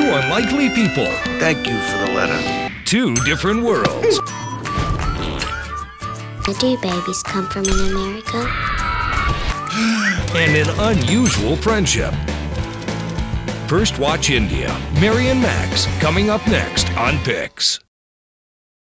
Two unlikely people. Thank you for the letter. Two different worlds. Do babies come from in America? And an unusual friendship. First watch India. Mary and Max, coming up next on Pix.